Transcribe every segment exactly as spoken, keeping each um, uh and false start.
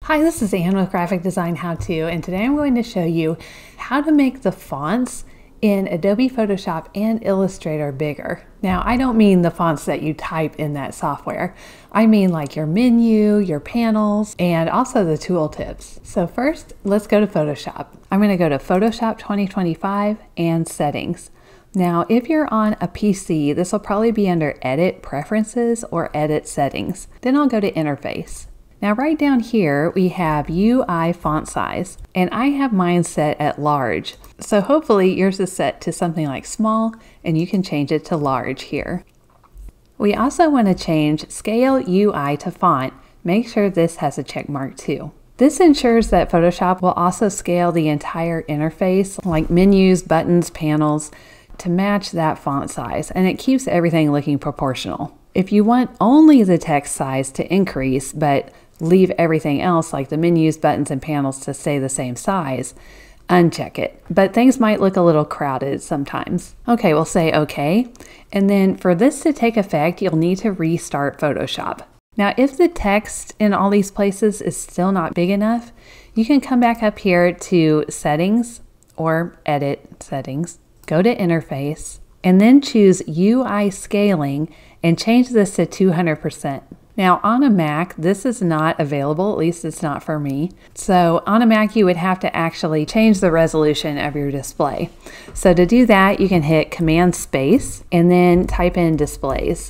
Hi, this is Anne with Graphic Design How To, and today I'm going to show you how to make the fonts in Adobe Photoshop and Illustrator bigger. Now, I don't mean the fonts that you type in that software. I mean like your menu, your panels, and also the tooltips. So first, let's go to Photoshop. I'm going to go to Photoshop twenty twenty-five and Settings. Now, if you're on a P C, this will probably be under Edit Preferences or Edit Settings. Then I'll go to Interface. Now right down here we have U I font size, and I have mine set at large. So hopefully yours is set to something like small, and you can change it to large here. We also want to change Scale U I to Font. Make sure this has a check mark too. This ensures that Photoshop will also scale the entire interface, like menus, buttons, panels, to match that font size, and it keeps everything looking proportional. If you want only the text size to increase, but leave everything else like the menus, buttons, and panels to stay the same size, uncheck it. But things might look a little crowded sometimes. Okay, we'll say okay. And then for this to take effect, you'll need to restart Photoshop. Now, if the text in all these places is still not big enough, you can come back up here to Settings or Edit Settings, go to Interface, and then choose U I Scaling and change this to two hundred percent. Now on a Mac, this is not available, at least it's not for me. So on a Mac, you would have to actually change the resolution of your display. So to do that, you can hit Command Space and then type in Displays.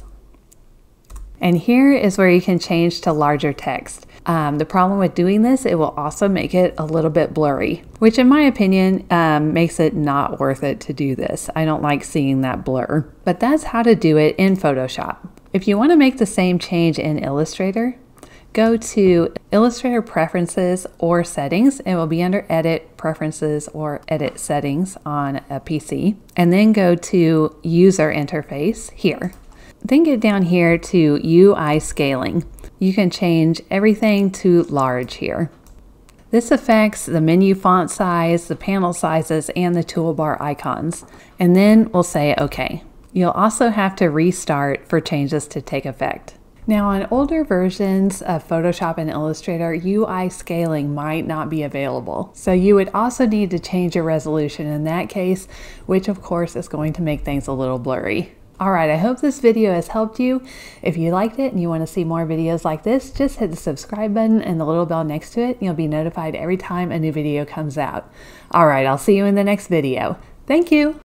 And here is where you can change to larger text. Um, the problem with doing this, it will also make it a little bit blurry, which in my opinion um, makes it not worth it to do this. I don't like seeing that blur, but that's how to do it in Photoshop. If you want to make the same change in Illustrator, go to Illustrator Preferences or Settings. It will be under Edit Preferences or Edit Settings on a P C, and then go to User Interface here. Then get down here to U I Scaling. You can change everything to large here. This affects the menu font size, the panel sizes, and the toolbar icons. And then we'll say OK. You'll also have to restart for changes to take effect. Now on older versions of Photoshop and Illustrator, U I scaling might not be available. So you would also need to change your resolution in that case, which of course is going to make things a little blurry. All right, I hope this video has helped you. If you liked it and you want to see more videos like this, just hit the subscribe button and the little bell next to it. You'll be notified every time a new video comes out. All right, I'll see you in the next video. Thank you.